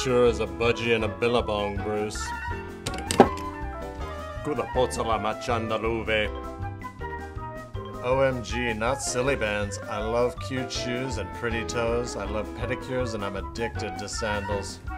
sure is a budgie and a billabong, Bruce. Kuda pozzala machandaluve. OMG, not silly bands. I love cute shoes and pretty toes. I love pedicures and I'm addicted to sandals.